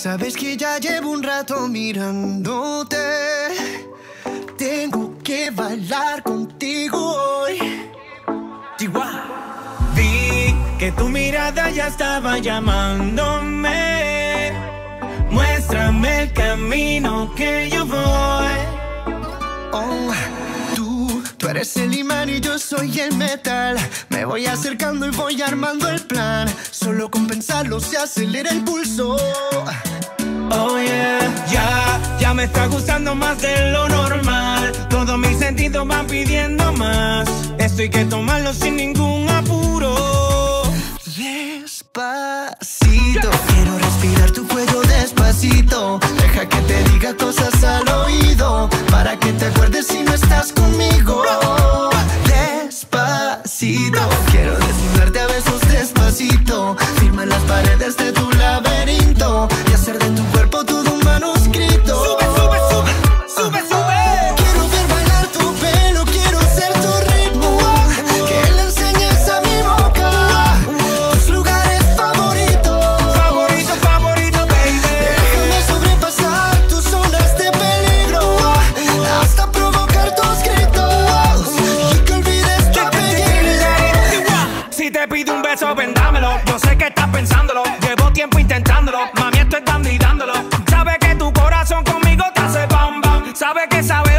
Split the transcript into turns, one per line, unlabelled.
Sabes que ya llevo un rato mirándote. Tengo que bailar contigo hoy.
Chihuahua. Vi que tu mirada ya estaba llamándome. Muéstrame el camino que yo voy.
Oh, tú eres el imán y yo soy el metal. Me voy acercando y voy armando el plan. Solo con pensarlo se acelera el pulso.
Oh yeah, ya me está gustando más de lo normal. Todos mis sentidos van pidiendo más. Esto hay que tomarlo sin ningún apuro.
Despacito, quiero respirar tu cuello despacito. Deja que te diga cosas al oído, para que te acuerdes si no estás conmigo. Despacito, quiero desnudarte a besos despacito. Firma en las paredes de tu laberinto y hacer de tu cuerpo todo un manuscrito.
Sube, sube, sube, sube, sube.
Quiero ver bailar tu pelo, quiero ser tu ritmo. Que le enseñes a mi boca tus lugares favoritos.
Favorito, favorito, baby.
Déjame sobrepasar tus zonas de peligro, hasta provocar tus gritos y que olvides tu apellido.
Si te pido un beso, vendámelo. Yo sé que estás pensándolo. Llevo tiempo intentándolo. Mami, esto es dando y dándolo. Sabe que tu corazón conmigo te hace bam bam. Sabe que sabe